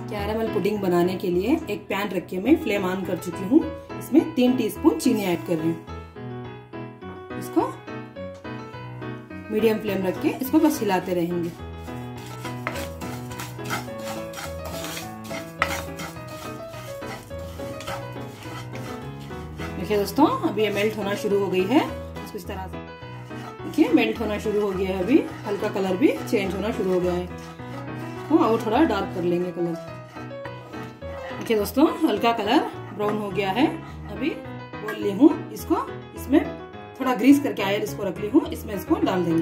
Caramel pudding बनाने के लिए एक पैन रख के मैं फ्लेम ऑन कर चुकी हूँ। इसमें 3 टीस्पून चीनी ऐड कर रही हूँ। इसको मीडियम फ्लेम रख के इसको बस हिलाते रहेंगे। देखिए दोस्तों, अभी ये मेल्ट होना शुरू हो गई है। इसको इस तरह से देखिए मेल्ट होना शुरू हो गया है। अभी हल्का कलर भी चेंज होना शुरू हो गया है। तो और थोड़ा डार्क कर लेंगे कलर। देखिए दोस्तों, हल्का कलर ब्राउन हो गया है। अभी बोल ली हूँ इसको, इसमें थोड़ा ग्रीस करके आयल इसको रख ली हूँ, इसमें इसको डाल देंगे।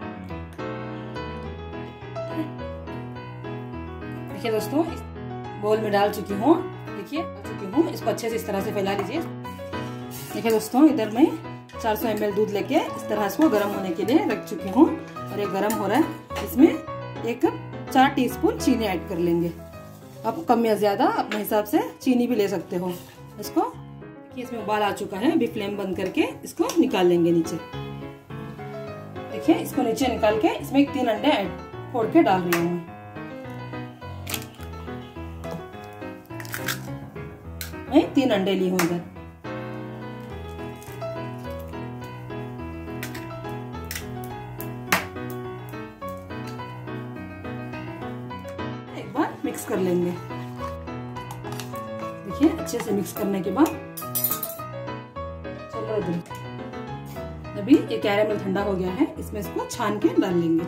देखिए दोस्तों, इस बोल में डाल चुकी हूँ। इसको अच्छे से इस तरह से फैला लीजिए। देखिए दोस्तों, इधर मैं 400 ml दूध लेके इस तरह इसको गर्म होने के लिए रख चुकी हूँ और ये गर्म हो रहा है। इसमें 4 टीस्पून चीनी ऐड कर लेंगे। आप कम या ज्यादा अपने हिसाब से चीनी भी ले सकते हो। इसको देखिए, इसमें उबाल आ चुका है। अभी फ्लेम बंद करके इसको निकाल लेंगे नीचे। देखिए, इसको नीचे निकाल के इसमें 3 अंडे ऐड फोड़ के डाल रही हूँ। मैं 3 अंडे ली हूँ इधर। एक बार मिक्स कर लेंगे। देखिए, अच्छे से मिक्स करने के बाद चलो अभी ये कैरामल ठंडा हो गया है। इसमें इसको छान के डाल लेंगे।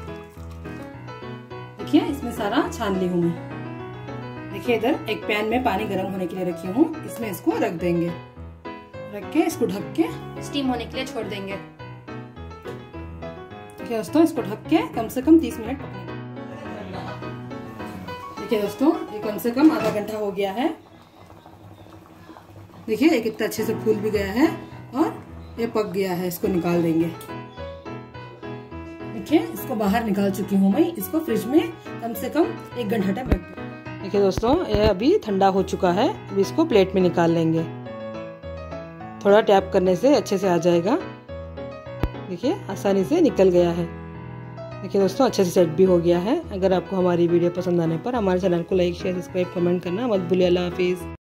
देखिए, इसमें सारा छान ली हूँ मैं। देखिए, इधर एक पैन में पानी गर्म होने के लिए रखी हूँ। इसमें इसको रख देंगे। रख के इसको ढक के स्टीम होने के लिए छोड़ देंगे। देखिए दोस्तों, इसको ढक के कम से कम 30 मिनट पकने। देखिए दोस्तों, ये कम से कम आधा घंटा हो गया है। देखिए, ये कितना अच्छे से फूल भी गया है और ये पक गया है। इसको निकाल देंगे। देखिए, इसको बाहर निकाल चुकी हूँ मैं। इसको फ्रिज में कम से कम 1 घंटा टाइम रख दें। देखिए दोस्तों, ये अभी ठंडा हो चुका है। अभी इसको प्लेट में निकाल लेंगे। थोड़ा टैप करने से अच्छे से आ जाएगा। देखिए, आसानी से निकल गया है। देखिए दोस्तों, अच्छे से सेट भी हो गया है। अगर आपको हमारी वीडियो पसंद आने पर हमारे चैनल को लाइक, शेयर, सब्सक्राइब, कमेंट करना मत भूलिए। अल्लाह हाफिज़।